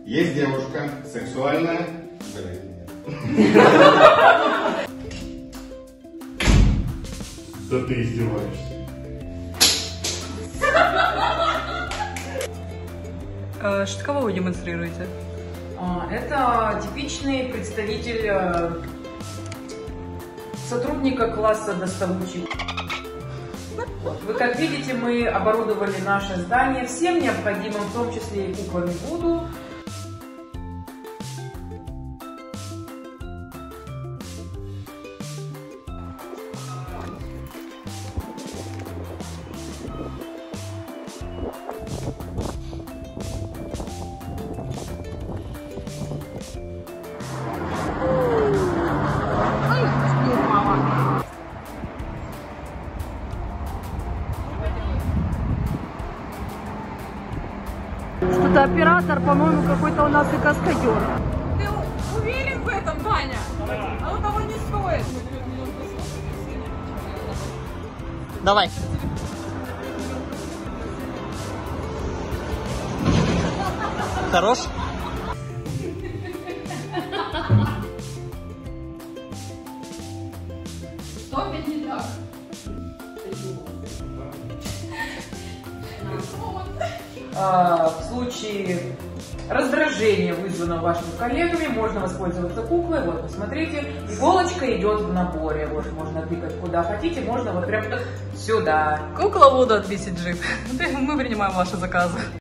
Есть девушка, сексуальная. Да ты издеваешься. Что кого вы демонстрируете? Это типичный представитель сотрудника класса доставучий. Вы, как видите, мы оборудовали наше здание всем необходимым, в том числе и куклами Вуду. Что-то оператор, по-моему, какой-то у нас и каскадер. Ты уверен в этом, Таня? Оно того не стоит. Давай. Хорош? Что опять не так? В случае раздражения, вызванного вашими коллегами, можно воспользоваться куклой. Вот, посмотрите, иголочка идет в наборе. Вот, можно тыкать куда хотите, можно вот прям сюда. Кукла Вуду от BCG. Мы принимаем ваши заказы.